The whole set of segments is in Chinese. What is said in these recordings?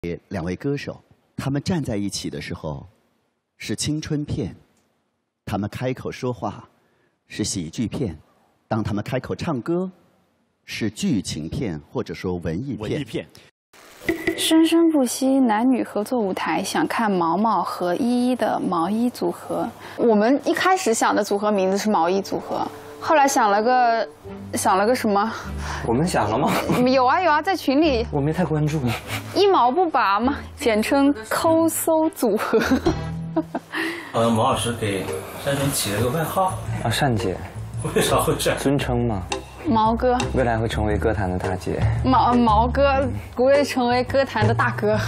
两位歌手，他们站在一起的时候是青春片，他们开口说话是喜剧片，当他们开口唱歌是剧情片或者说文艺片。 生生不息男女合作舞台，想看毛毛和依依的毛衣组合。我们一开始想的组合名字是毛衣组合，后来想了个什么？ 我们想了吗？ 有啊，在群里。 我没太关注。 一毛不拔嘛，简称抠搜组合。 毛老师给山神起了一个外号啊，单姐。 为啥会这样？ 尊称嘛。 毛哥， 未来会成为歌坛的大姐。 毛哥不会成为歌坛的大哥。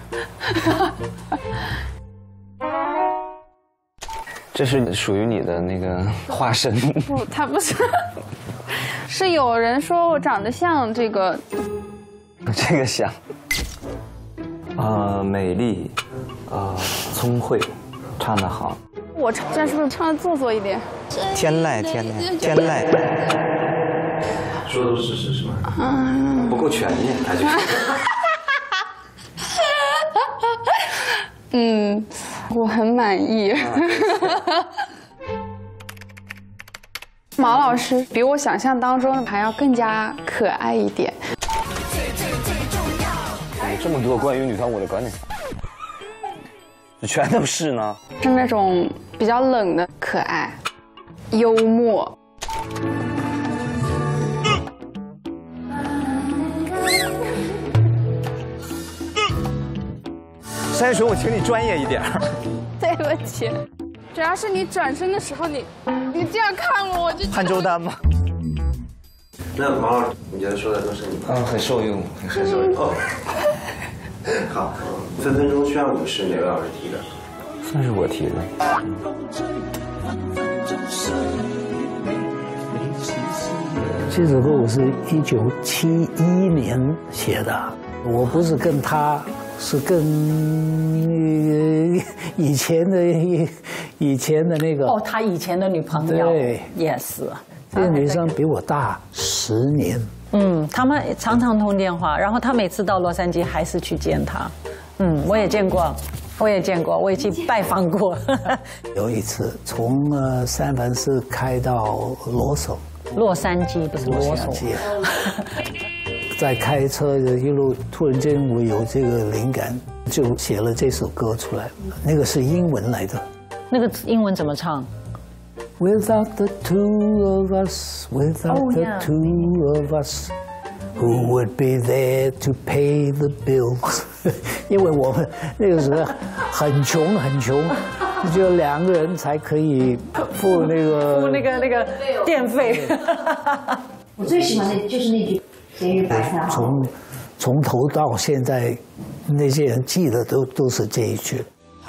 这是属于你的那个化身。 不，他不是。是有人说我长得像这个。 这个像。美丽，聪慧，唱得好。 我这样是不是唱得做作一点？ 天籁。 说的是什么？ 不够全面，他就。 我很满意。毛老师比我想象当中还要更加可爱一点。 这么多关于女团舞的观点，全都是呢。 是那种比较冷的可爱、幽默。 山神，我请你专业一点。 对不起，主要是你转身的时候，你这样看我，我就潘周丹吗？ 那毛老师，你觉得说的都是你吗？ 很受用， 很受用。哦，好，分分钟需要你是哪位老师提的？ 算是我提的。 这首歌我是1971年写的，我不是跟他，是跟以前的那个。 哦，他以前的女朋友。 对， 也是。 这个女生比我大10年。 他们常常通电话，然后他每次到洛杉矶还是去见他。我也见过，我也去拜访过。 有一次从三藩市开到洛杉矶不是罗索。 在开车的一路，突然间我有这个灵感，就写了这首歌出来。那个是英文来的。 那个英文怎么唱 ？Without the two of us, without the two of us, who would be there to pay the bills？ 因为我们那个时候很穷，只有2个人才可以付那个电费。 我最喜欢的就是那句节日白菜。 从头到现在，那些人记得都是这一句。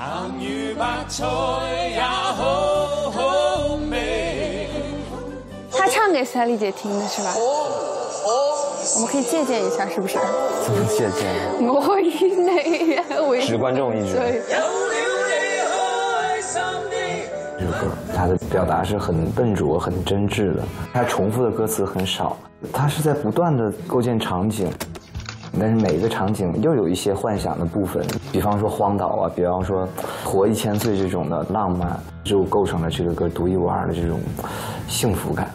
他唱给赛丽姐听的是吧？我们可以借鉴一下，是不是？ 怎么借鉴？ 我以内为直观众一直。 对。 这首歌它的表达是很笨拙、很真挚的，它重复的歌词很少，它是在不断的构建场景，但是每一个场景又有一些幻想的部分，比方说荒岛啊，比方说活1000岁这种的浪漫，就构成了这个歌独一无二的这种幸福感。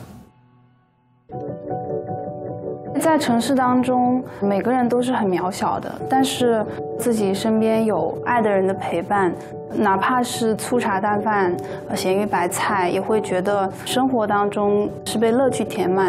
在城市当中，每个人都是很渺小的，但是自己身边有爱的人的陪伴，哪怕是粗茶淡饭、咸鱼白菜，也会觉得生活当中是被乐趣填满。